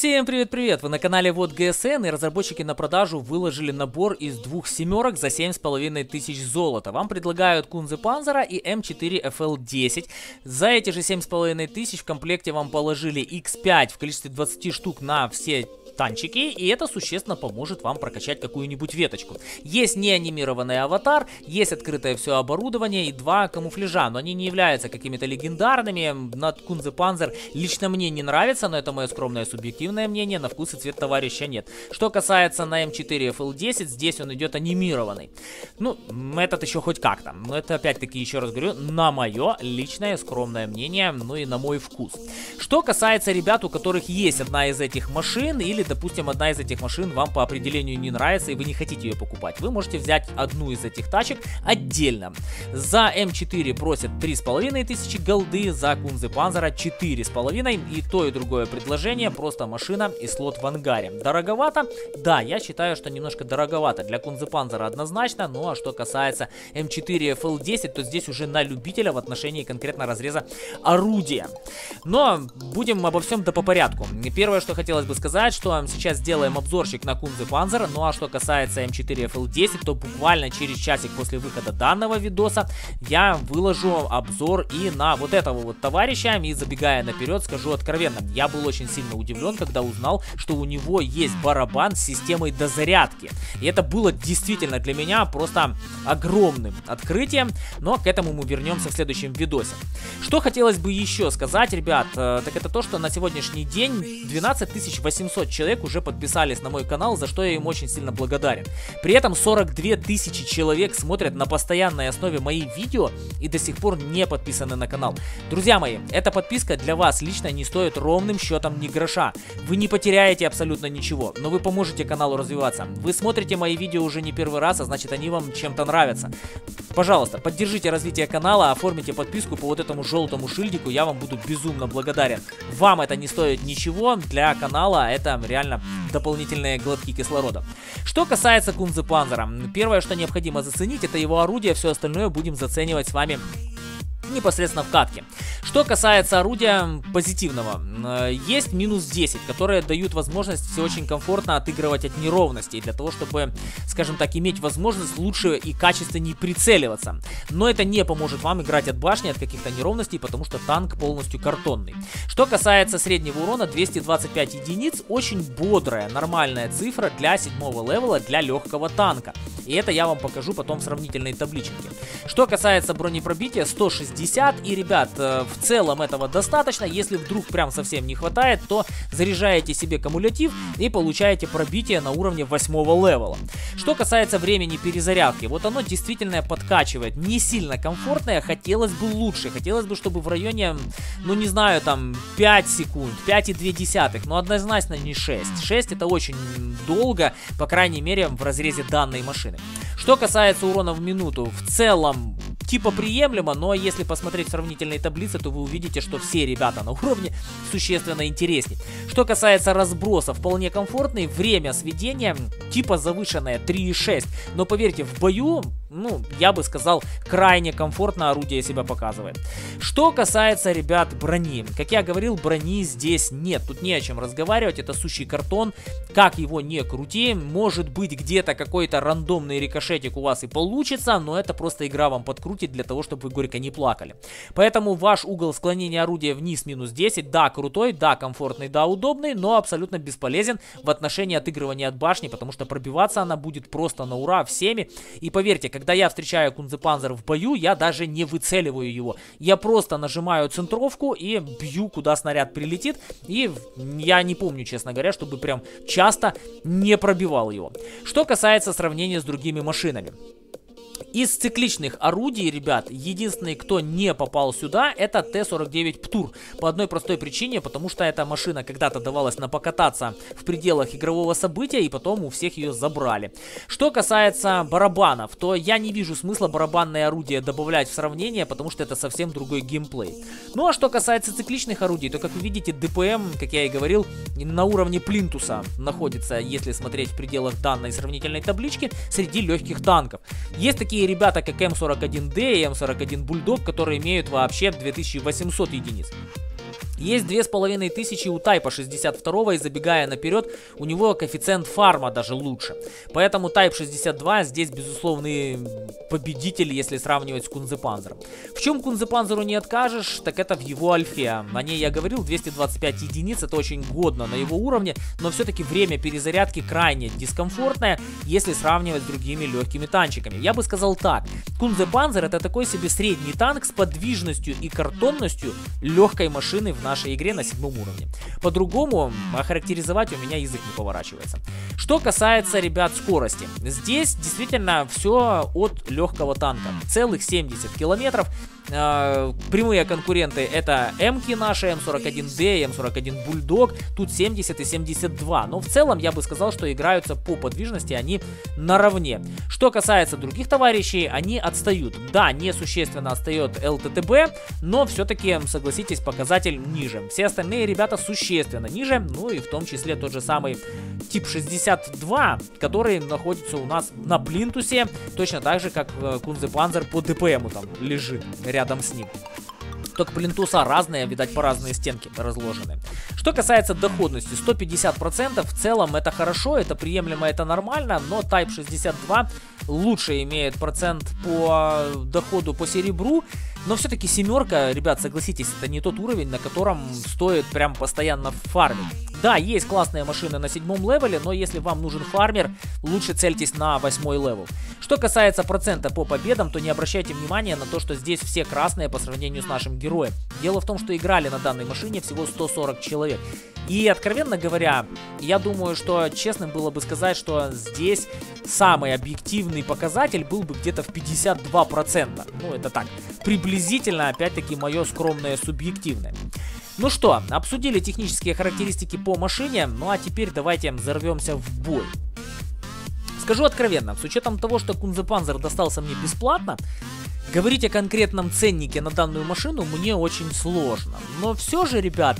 Всем привет-привет! Вы на канале Вот ГСН, и разработчики на продажу выложили набор из двух семерок за 7500 золота. Вам предлагают Кунзе-Панзера и М4 FL10. За эти же 7500 в комплекте вам положили X5 в количестве 20 штук на все танчики, и это существенно поможет вам прокачать какую-нибудь веточку. Есть неанимированный аватар, есть открытое все оборудование и два камуфляжа, но они не являются какими-то легендарными. Над Кунзе-Панзер лично мне не нравится, но это мое скромное субъективное мнение, на вкус и цвет товарища нет. Что касается на М4 FL10, здесь он идет анимированный. Ну, этот еще хоть как-то, но это опять-таки, еще раз говорю, на мое личное скромное мнение, ну и на мой вкус. Что касается ребят, у которых есть одна из этих машин, или допустим, одна из этих машин вам по определению не нравится и вы не хотите ее покупать, вы можете взять одну из этих тачек отдельно. За М4 просят 3500 голды, за Кунзе-Панзера 4,5, и то и другое предложение, просто машина и слот в ангаре. Дороговато? Да, я считаю, что немножко дороговато для Кунзе-Панзера однозначно, ну а что касается М4 FL10, то здесь уже на любителя в отношении конкретно разреза орудия. Но будем обо всем да по порядку. Первое, что хотелось бы сказать, что сейчас сделаем обзорчик на Кунзе-Панзер. Ну а что касается М4 FL10, то буквально через часик после выхода данного видоса я выложу обзор и на вот этого вот товарища. И забегая наперед, скажу откровенно, я был очень сильно удивлен, когда узнал, что у него есть барабан с системой дозарядки. И это было действительно для меня просто огромным открытием, но к этому мы вернемся в следующем видосе. Что хотелось бы еще сказать, ребят, так это то, что на сегодняшний день 12 800 человек уже подписались на мой канал, за что я им очень сильно благодарен. При этом 42 тысячи человек смотрят на постоянной основе мои видео и до сих пор не подписаны на канал. Друзья мои, эта подписка для вас лично не стоит ровным счетом ни гроша. Вы не потеряете абсолютно ничего, но вы поможете каналу развиваться. Вы смотрите мои видео уже не первый раз, а значит они вам чем-то нравятся. Пожалуйста, поддержите развитие канала, оформите подписку по вот этому желтому шильдику, я вам буду безумно благодарен. Вам это не стоит ничего, для канала это реально дополнительные глотки кислорода. Что касается Кунзе-Панзера, первое, что необходимо заценить, это его орудие, все остальное будем заценивать с вами непосредственно в катке. Что касается орудия позитивного, есть минус 10, которые дают возможность все очень комфортно отыгрывать от неровностей, для того, чтобы, скажем так, иметь возможность лучше и качественнее прицеливаться. Но это не поможет вам играть от башни, от каких-то неровностей, потому что танк полностью картонный. Что касается среднего урона, 225 единиц, очень бодрая, нормальная цифра для 7-го левела, для легкого танка. И это я вам покажу потом в сравнительной табличке. Что касается бронепробития, 160, и, ребят, в целом этого достаточно. Если вдруг прям совсем не хватает, то заряжаете себе кумулятив и получаете пробитие на уровне 8-го левела. Что касается времени перезарядки, вот оно действительно подкачивает. Не сильно комфортное, хотелось бы лучше. Хотелось бы, чтобы в районе, ну не знаю, там 5 секунд, 5,2, но однозначно не 6. 6 это очень долго, по крайней мере в разрезе данной машины. Что касается урона в минуту, в целом типа приемлемо, но если посмотреть сравнительные таблицы, то вы увидите, что все ребята на уровне существенно интереснее. Что касается разброса, вполне комфортный, время сведения типа завышенное 3,6, но поверьте, в бою, ну, я бы сказал, крайне комфортно орудие себя показывает. Что касается, ребят, брони, как я говорил, брони здесь нет, тут не о чем разговаривать, это сущий картон, как его не крути, может быть где-то какой-то рандомный рикошетик у вас и получится, но это просто игра вам подкрутит для того, чтобы вы горько не плакали. Поэтому ваш угол склонения орудия вниз минус 10, да, крутой, да, комфортный, да, удобный, но абсолютно бесполезен в отношении отыгрывания от башни, потому что пробиваться она будет просто на ура всеми. И поверьте, когда я встречаю Кунзе-Панзер в бою, я даже не выцеливаю его. Я просто нажимаю центровку и бью, куда снаряд прилетит. И я не помню, честно говоря, чтобы прям часто не пробивал его. Что касается сравнения с другими машинами. Из цикличных орудий, ребят, единственный, кто не попал сюда, это Т-49 Птур. По одной простой причине, потому что эта машина когда-то давалась на покататься в пределах игрового события, и потом у всех ее забрали. Что касается барабанов, то я не вижу смысла барабанное орудие добавлять в сравнение, потому что это совсем другой геймплей. Ну а что касается цикличных орудий, то, как вы видите, ДПМ, как я и говорил, на уровне плинтуса находится, если смотреть в пределах данной сравнительной таблички, среди легких танков. Есть такие ребята, как М41Д и М41 Бульдог, которые имеют вообще 2800 единиц. Есть 2500 у Type 62, и забегая наперед, у него коэффициент фарма даже лучше. Поэтому Type 62 здесь безусловный победитель, если сравнивать с Кунзепанзером. В чем Кунзепанзеру не откажешь, так это в его альфе. О ней я говорил, 225 единиц, это очень годно на его уровне, но все-таки время перезарядки крайне дискомфортное, если сравнивать с другими легкими танчиками. Я бы сказал так, Кунзепанзер это такой себе средний танк с подвижностью и картонностью легкой машины в нашей игре на 7 уровне. По-другому охарактеризовать у меня язык не поворачивается. Что касается, ребят, скорости. Здесь действительно все от легкого танка. Целых 70 километров. Прямые конкуренты это М-ки наши, М41Д, М41 Бульдог. Тут 70 и 72. Но в целом я бы сказал, что играются по подвижности они наравне. Что касается других товарищей, они отстают. Да, несущественно отстает ЛТТБ, но все-таки, согласитесь, показатель ниже. Все остальные ребята существенно ниже, ну и в том числе тот же самый Тип 62, который находится у нас на плинтусе, точно так же, как Кунзепанзер по ДПМу там лежит рядом с ним. Только плинтуса разные, видать, по разные стенки разложены. Что касается доходности, 150% в целом это хорошо, это приемлемо, это нормально, но Type 62 лучше имеет процент по доходу по серебру, но все-таки семерка, ребят, согласитесь, это не тот уровень, на котором стоит прям постоянно фармить. Да, есть классные машины на 7 левеле, но если вам нужен фармер, лучше цельтесь на 8 левел. Что касается процента по победам, то не обращайте внимания на то, что здесь все красные по сравнению с нашим героем. Дело в том, что играли на данной машине всего 140 человек. И, откровенно говоря, я думаю, что честным было бы сказать, что здесь самый объективный показатель был бы где-то в 52%. Ну, это так, приблизительно, опять-таки, мое скромное субъективное. Ну что, обсудили технические характеристики по машине, ну а теперь давайте взорвемся в бой. Скажу откровенно, с учетом того, что Кунзепанзер достался мне бесплатно, говорить о конкретном ценнике на данную машину мне очень сложно. Но все же, ребят,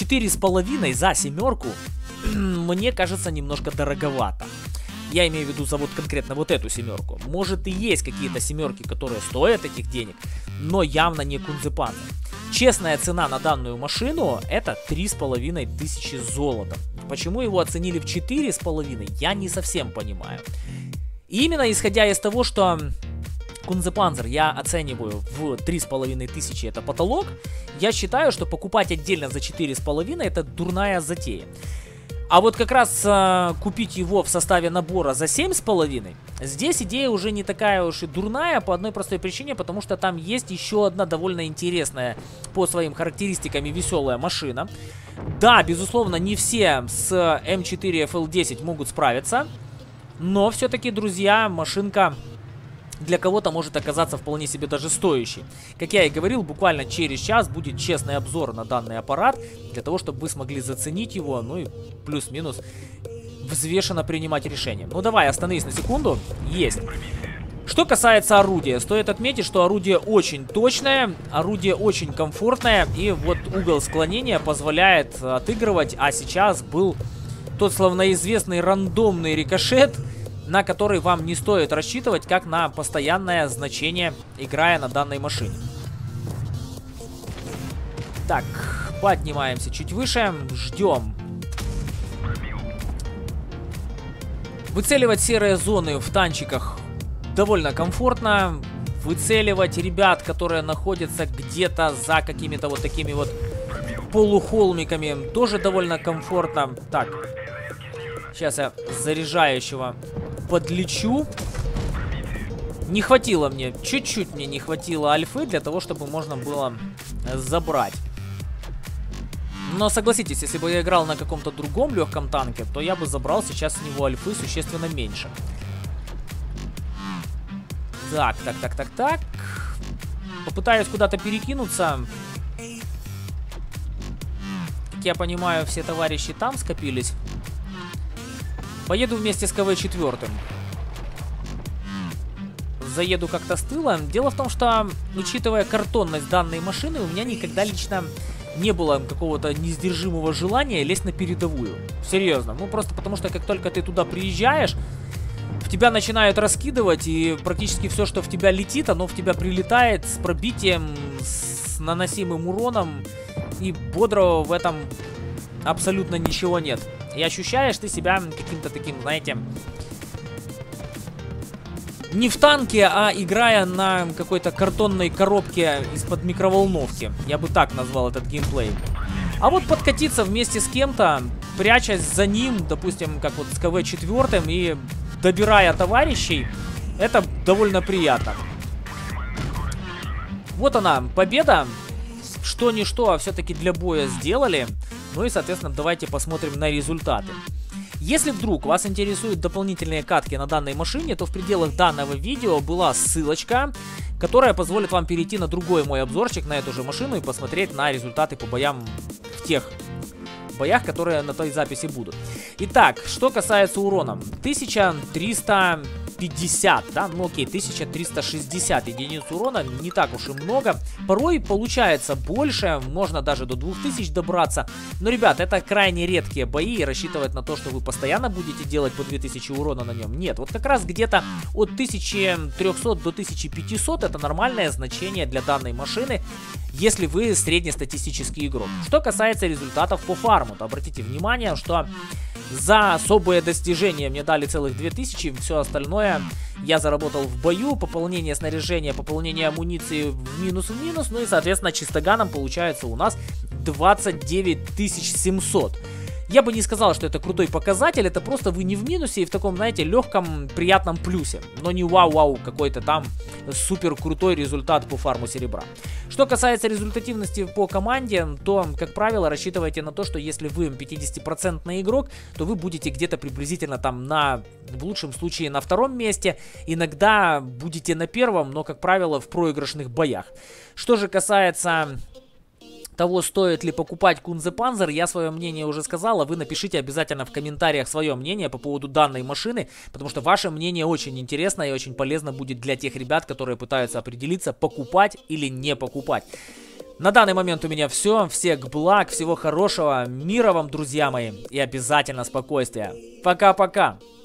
4,5 за семерку мне кажется немножко дороговато. Я имею в виду за вот конкретно вот эту семерку. Может и есть какие-то семерки, которые стоят этих денег, но явно не Кунзепанзер. Честная цена на данную машину это 3500 золота. Почему его оценили в 4,5, я не совсем понимаю. И именно исходя из того, что Кунзепанзер я оцениваю в 3500, это потолок, я считаю, что покупать отдельно за 4,5 это дурная затея. А вот как раз купить его в составе набора за 7,5, здесь идея уже не такая уж и дурная по одной простой причине, потому что там есть еще одна довольно интересная по своим характеристикам и веселая машина. Да, безусловно, не все с М4 FL10 могут справиться, но все-таки, друзья, машинка для кого-то может оказаться вполне себе даже стоящей. Как я и говорил, буквально через час будет честный обзор на данный аппарат, для того, чтобы вы смогли заценить его, ну и плюс-минус взвешенно принимать решение. Ну давай, остановись на секунду. Есть. Что касается орудия, стоит отметить, что орудие очень точное, орудие очень комфортное, и вот угол склонения позволяет отыгрывать, а сейчас был тот славноизвестный рандомный рикошет, на который вам не стоит рассчитывать как на постоянное значение, играя на данной машине. Так, поднимаемся чуть выше, ждем. Выцеливать серые зоны в танчиках довольно комфортно. Выцеливать ребят, которые находятся где-то за какими-то вот такими вот полухолмиками, тоже довольно комфортно. Так, сейчас я заряжающего подлечу. Не хватило мне, чуть-чуть мне не хватило альфы для того, чтобы можно было забрать. Но согласитесь, если бы я играл на каком-то другом легком танке, то я бы забрал сейчас с него альфы существенно меньше. Так. Попытаюсь куда-то перекинуться. Как я понимаю, все товарищи там скопились. Поеду вместе с КВ-4. Заеду как-то с тыла. Дело в том, что, учитывая картонность данной машины, у меня никогда лично не было какого-то несдержимого желания лезть на передовую. Серьезно. Ну, просто потому что, как только ты туда приезжаешь, в тебя начинают раскидывать, и практически все, что в тебя летит, оно в тебя прилетает с пробитием, с наносимым уроном. и бодрого в этом абсолютно ничего нет. И ощущаешь ты себя каким-то таким, знаете, не в танке, а играя на какой-то картонной коробке из-под микроволновки. Я бы так назвал этот геймплей. А вот подкатиться вместе с кем-то, прячась за ним, допустим, как вот с КВ-4 и добирая товарищей, это довольно приятно. Вот она, победа. Что ни что, а все-таки для боя сделали. Ну и, соответственно, давайте посмотрим на результаты. Если вдруг вас интересуют дополнительные катки на данной машине, то в пределах данного видео была ссылочка, которая позволит вам перейти на другой мой обзорчик на эту же машину и посмотреть на результаты по боям в тех боях, которые на той записи будут. Итак, что касается урона. 1350, да, ну окей, 1360 единиц урона, не так уж и много. Порой получается больше, можно даже до 2000 добраться. Но, ребят, это крайне редкие бои, и рассчитывать на то, что вы постоянно будете делать по 2000 урона на нем, нет. Вот как раз где-то от 1300 до 1500 это нормальное значение для данной машины, если вы среднестатистический игрок. Что касается результатов по фарму, то обратите внимание, что за особые достижения мне дали целых 2000, все остальное я заработал в бою, пополнение снаряжения, пополнение амуниции в минус, ну и, соответственно, чистоганом получается у нас 29700. Я бы не сказал, что это крутой показатель, это просто вы не в минусе и в таком, знаете, легком, приятном плюсе. Но не вау-вау, какой-то там супер крутой результат по фарму серебра. Что касается результативности по команде, то, как правило, рассчитывайте на то, что если вы 50% игрок, то вы будете где-то приблизительно там в лучшем случае на втором месте, иногда будете на первом, но, как правило, в проигрышных боях. Что же касается того, стоит ли покупать Kunze Panzer, я свое мнение уже сказал, а вы напишите обязательно в комментариях свое мнение по поводу данной машины, потому что ваше мнение очень интересно и очень полезно будет для тех ребят, которые пытаются определиться, покупать или не покупать. На данный момент у меня все. Всех благ, всего хорошего, мира вам, друзья мои, и обязательно спокойствия. Пока-пока!